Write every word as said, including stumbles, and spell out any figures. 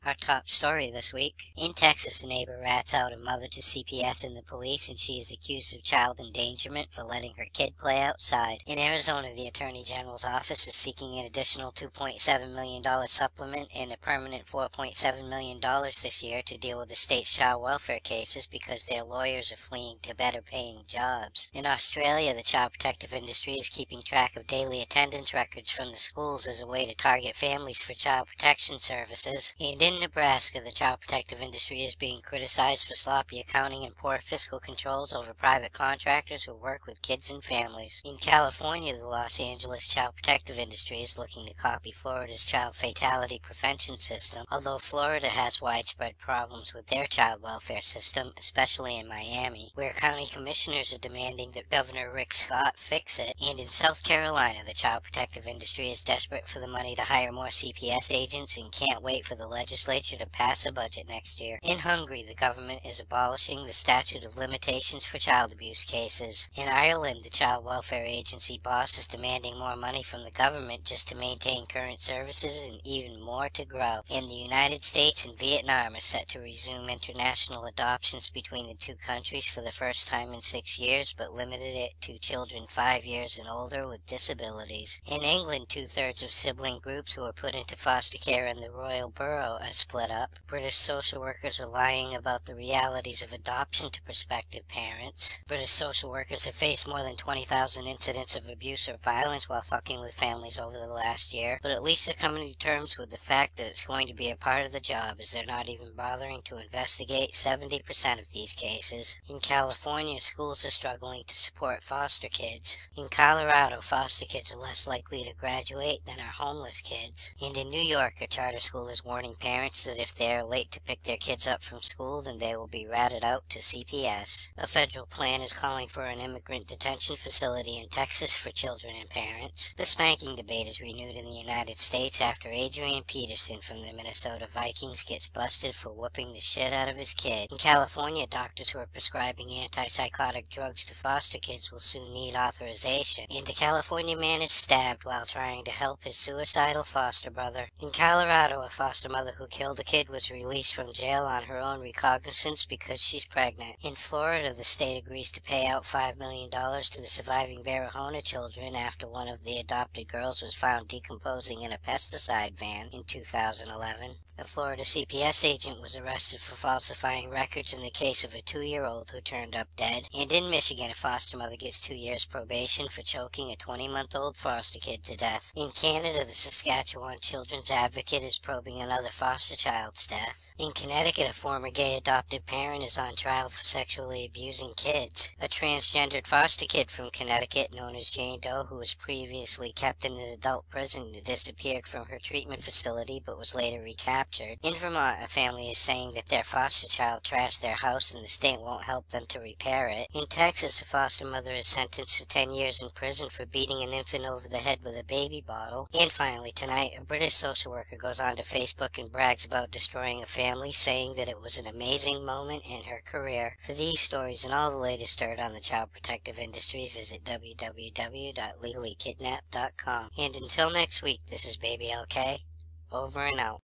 Our top story this week. In Texas, a neighbor rats out a mother to C P S and the police, and she is accused of child endangerment for letting her kid play outside. In Arizona, the Attorney General's office is seeking an additional two point seven million dollars supplement and a permanent four point seven million dollars this year to deal with the state's child welfare cases because their lawyers are fleeing to better paying jobs. In Australia, the child protective industry is keeping track of daily attendance records from the schools as a way to target families for child protection services. And in Nebraska, the child protective industry is being criticized for sloppy accounting and poor fiscal controls over private contractors who work with kids and families. In California, the Los Angeles child protective industry is looking to copy Florida's child fatality prevention system, although Florida has widespread problems with their child welfare system, especially in Miami, where county commissioners are demanding that Governor Rick Scott fix it. And in South Carolina, the child protective industry is desperate for the money to hire more C P S agents and can't wait for the legislature to pass a budget next year. In Hungary, the government is abolishing the statute of limitations for child abuse cases. In Ireland, the child welfare agency boss is demanding more money from the government just to maintain current services and even more to grow. In the United States and Vietnam are set to resume international adoptions between the two countries for the first time in six years, but limited it to children five years and older with disabilities. In England, two-thirds of sibling groups who are put into foster care in the Royal Borough are split up. British social workers are lying about the realities of adoption to prospective parents. British social workers have faced more than twenty thousand incidents of abuse or violence while fucking with families over the last year, but at least they're coming to terms with the fact that it's going to be a part of the job, as they're not even bothering to investigate seventy percent of these cases. In California, schools are struggling to support foster kids. In Colorado, foster kids are less likely to graduate than our homeless kids. And in New York, a charter school is warning parents that if they are late to pick their kids up from school, then they will be ratted out to C P S. A federal plan is calling for an immigrant detention facility in Texas for children and parents. The spanking debate is renewed in the United States after Adrian Peterson from the Minnesota Vikings gets busted for whooping the shit out of his kid. In California, doctors who are prescribing antipsychotic drugs to foster kids will soon need authorization. And a California man is stabbed while trying to help his suicidal foster brother. In Colorado, a foster mother who killed a kid was released from jail on her own recognizance because she's pregnant. In Florida, the state agrees to pay out five million dollars to the surviving Barahona children after one of the adopted girls was found decomposing in a pesticide van in two thousand eleven. A Florida C P S agent was arrested for falsifying records in the case of a two-year-old who turned up dead. And in Michigan, a foster mother gets two years probation for choking a twenty-month-old foster kid to death. In Canada, the Saskatchewan Children's Advocate is probing another foster child's death. In Connecticut, a former gay adoptive parent is on trial for sexually abusing kids. A transgendered foster kid from Connecticut, known as Jane Doe, who was previously kept in an adult prison, disappeared from her treatment facility but was later recaptured. In Vermont, a family is saying that their foster child trashed their house and the state won't help them to repair it. In Texas, a foster mother is sentenced to ten years in prison for beating an infant over the head with a baby bottle. And finally, tonight, a British social worker goes onto Facebook and brags about destroying a family, saying that it was an amazing moment in her career. For these stories and all the latest dirt on the child protective industry, visit w w w dot legally kidnapped dot com. And until next week, this is Baby L K, over and out.